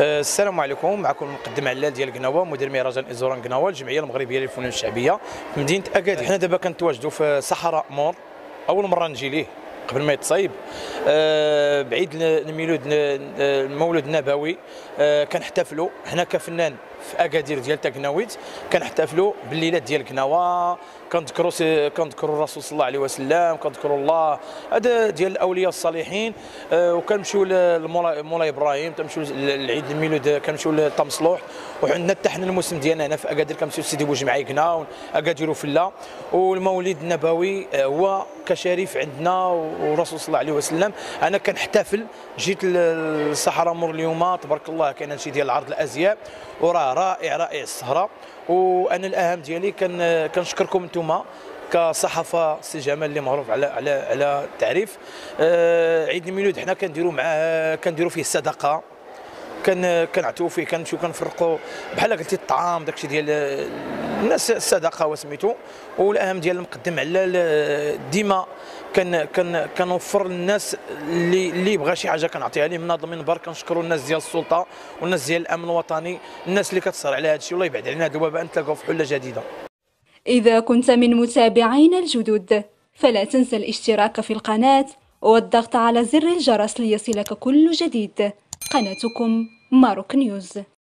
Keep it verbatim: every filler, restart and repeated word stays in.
السلام عليكم، معكم المقدم علال ديال قناوه، مدير مهرجان ازوران قناوه، الجمعيه المغربيه للفنون الشعبيه في مدينه اكادير. حنا دابا كنتواجدوا في صحراء مور، اول مره نجي ليه قبل ما يتصايب. أه بعيد الميلود المولد النبوي. أه كنحتفلوا حنا كفنان في اكادير ديال تاكناويت، كنحتفلوا بالليلات ديال قناوه، كنذكروا كنذكروا الرسول صلى الله عليه وسلم، كنذكروا الله، هذا ديال الاولياء الصالحين. أه وكنمشيو لمولاي ابراهيم، تنمشيو لعيد الميلود، كنمشيو لطمسلوح، وعندنا حتى حنا الموسم ديالنا هنا في اكادير كنمشيو لسيدي بوجمعي كنا اكادير وفله. والمولد النبوي هو كشريف عندنا والرسول صلى الله عليه وسلم. انا كنحتفل، جيت للصحراء مور اليوم تبارك الله، كاين هادشي ديال عرض الازياء وراه رائع رائع السهره. وانا الاهم ديالي كنشكركم نتوما كصحافه سي جمال اللي معروف على على على التعريف. آه عيد الميلود حنا كنديروا معاه كنديروا فيه الصدقه، كان كنعطيو فيه، كنمشيو كنفرقوا بحال قلتي الطعام، داكشي ديال الناس الصدقه وسميتو. والاهم ديال المقدم على ديما كان كان كنوفر للناس اللي اللي بغى شي حاجه كنعطيها ليه من هذا المنبر. كنشكروا الناس ديال السلطه والناس ديال الامن الوطني، الناس اللي كتصر على هذا الشيء. والله يبعد علينا هذا الوباء، نتلاقاو في حله جديده. إذا كنت من متابعينا الجدد فلا تنسى الاشتراك في القناة والضغط على زر الجرس ليصلك كل جديد. قناتكم ماروك نيوز.